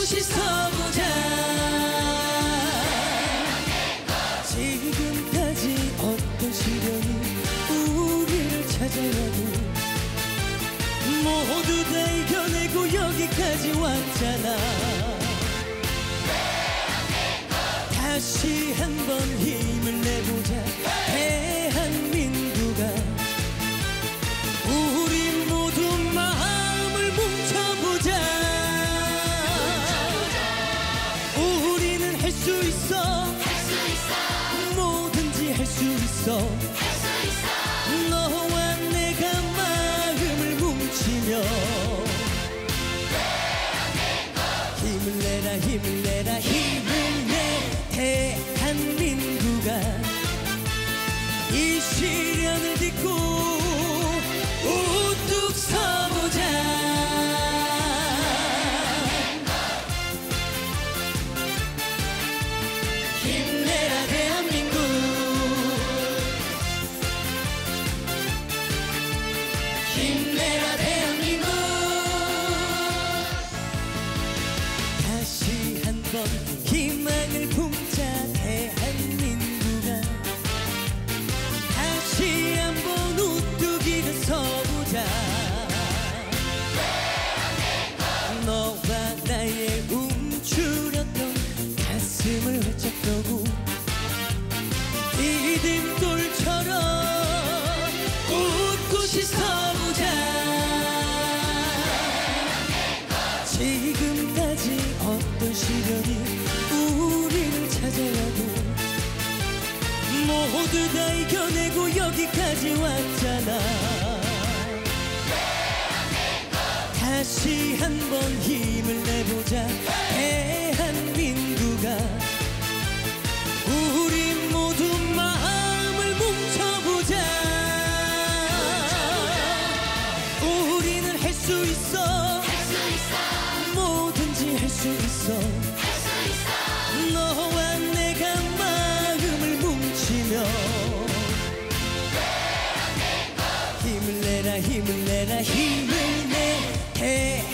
웃고시 서보자. 지금까지 어떤 시련이 우리를 찾아와도 모두 다 이겨내고 여기까지 왔잖아. 다시 한번 힘을 내보자. 대한민국아, 우리 모두 마음을 뭉쳐보자. 우리는 할 수 있어. 뭐든지 할 수 있어. 너와 내가 마음을 뭉치며 힘을 내라 힘을 내라 힘을 내. 대한민국아, 이 시련을 딛고 우뚝 서보자. 힘내라 대한민국. 힘내라 대한민국. 다시 한번 희망을 품자. 대한민국아, 다시 한번 우뚝 일어서보자. 너와 나의 움츠렸던 가슴을 활짝 펴고 디딤돌처럼 웃고시 서보자. 지금까지 어떤 시련이 우리를 찾아와도 모두 다 이겨내고 여기까지 왔잖아. 다시 한번 힘을 내보자. 대한민국아, 우리 모두 마음을 뭉쳐보자. 우리는 할 수 있어. 뭐든지 할 수 있어. 너와 내가 마음을 뭉치며 힘을 내라 힘을 내라 힘을 내.